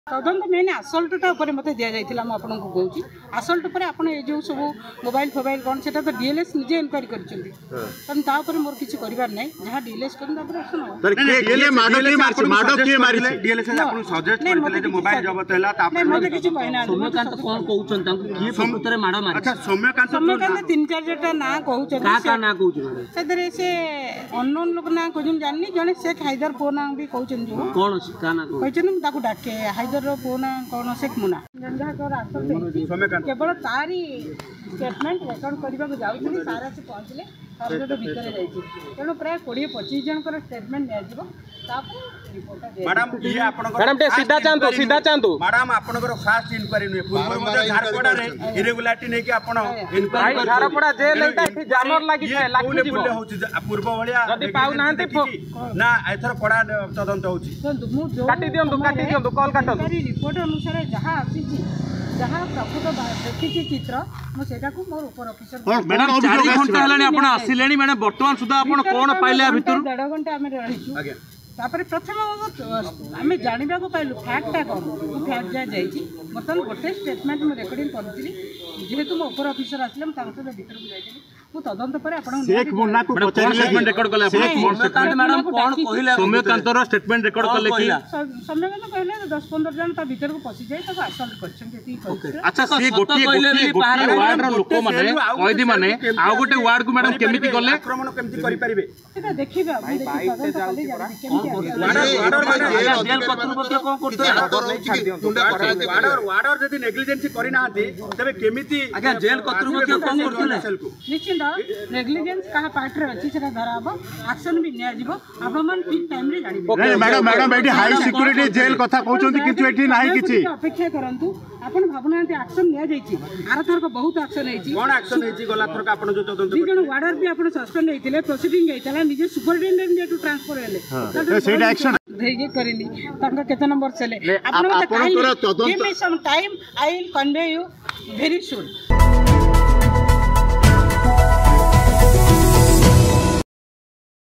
तदंत मेन आसल्टा मत दि जाता मुझे कहूँ आसल्ट पर आप जो सब मोबाइल फोबाइल कौन से तो डीएलएस निजे इनक्वारी कर मोर किसी कर ना जहाँ डीएलएस सौम्यकांत 3-4 ना कहते से अननोन लोक ना कहते जानी जड़े शेख हाइदर पो ना भी कहते डाके हाइदर पो ना कौन शेख मुना केवल तारी स्टेटमेंट रेकर्ड करने जाऊँगी सार आसी पहुँचले भितर तेणु प्राय 20-25 जन स्टेटमेंट सीधा चाहतु मैडम आपनकर फास्ट इंक्वायरी नुहे पूर्व झारपड़ा रे इरेगुलारिटी नै कि आपण इंक्वायरी झारपड़ा जेल एटा एठी जानर लागि थाए लागी जीव पूर्व भलिया जदी पाउ नाहंते ना एथर कड़ा तदंत होची काटी दियंतु कॉल काटन रिपोर्ट अनुसार जहाँ आसी जहाँ प्रकृत देखी चित्र मुझे मोर उपर ऑफिसर मैडम 4 घंटा हलानी आपण आसिलेनी मैडम वर्तमान सुधा आपण कोन पाइले भितर 1.5 घंटा आमे रहिछु आज्ञा तापर प्रथम आमे जानिबा को पाइलु फैक्टा कौन फैक्ट जा जाइछि बर्तमान गोटे स्टेटमेंट मु रेकॉर्डिंग करथिली जेहेतु मो उपर ऑफिसर आसिले हम तांको भीतर को जाइथिली मु तदंत पर आपण शेख मुन्ना को स्टेटमेंट रेकॉर्ड करले आपण मैडम कोन कहिला सौम्यकांत रो स्टेटमेंट रेकॉर्ड करले कि सौम्यकांत कहले 10-15 जन ता भीतर को पसी जाय तब असल्ट करछन जेती कहले अच्छा से गोटे वार्ड रो लोक माने कैदी माने आ गोटे वार्ड को मैडम केमिति करले आक्रमण केमिति करि परिबे सेटा देखिबा तदंत कले जाबे जेल कर्तृपक्ष कोन करते वार्डर जदी नेग्लिजेंसी करि नाहंती तबे केमिति आज्ञा जेल कर्तृपक्ष कोन करते निश्चित नेग्लिजेंस कहा पार्ट रे अछि सेटा धरा हबो एक्शन भी निया जिवो आपण मन ठीक टाइम रे जानिबे मैडम एठी हाई सिक्योरिटी जेल कथा कहउछंती किछु एठी नाही किछि अपेक्षा करंतु आपण भावनांती एक्शन निया जाईछि आर थर को बहुत एक्शन हेछि कोन एक्शन हेछि गला थर का आपण जो तदंत जण वार्डर भी आपण सस्पेंड हेतिले प्रोसीडिंग हेतला निजे सुपरिटेंडेंट जे टू ट्रांसफर हेले सेटा एक्शन धेगे करिनी तांका केते नंबर चले आपण give me some time I will convey you very soon.